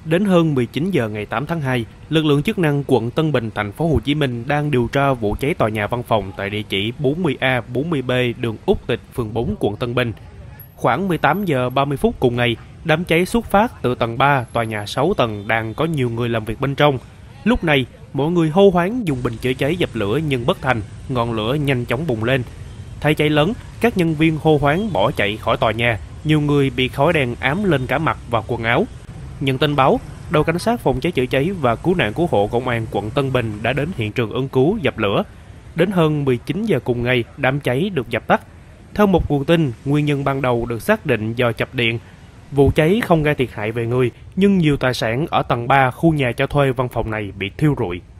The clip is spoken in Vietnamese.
Đến hơn 19 giờ ngày 8 tháng 2, lực lượng chức năng quận Tân Bình, thành phố Hồ Chí Minh đang điều tra vụ cháy tòa nhà văn phòng tại địa chỉ 40A, 40B, đường Úc Tịch, phường 4, quận Tân Bình. Khoảng 18 giờ 30 phút cùng ngày, đám cháy xuất phát từ tầng 3, tòa nhà 6 tầng đang có nhiều người làm việc bên trong. Lúc này, mọi người hô hoáng dùng bình chữa cháy dập lửa nhưng bất thành, ngọn lửa nhanh chóng bùng lên. Thấy cháy lớn, các nhân viên hô hoáng bỏ chạy khỏi tòa nhà, nhiều người bị khói đen ám lên cả mặt và quần áo. Nhận tin báo, đội cảnh sát phòng cháy chữa cháy và cứu nạn cứu hộ công an quận Tân Bình đã đến hiện trường ứng cứu dập lửa. Đến hơn 19 giờ cùng ngày, đám cháy được dập tắt. Theo một nguồn tin, nguyên nhân ban đầu được xác định do chập điện. Vụ cháy không gây thiệt hại về người, nhưng nhiều tài sản ở tầng 3 khu nhà cho thuê văn phòng này bị thiêu rụi.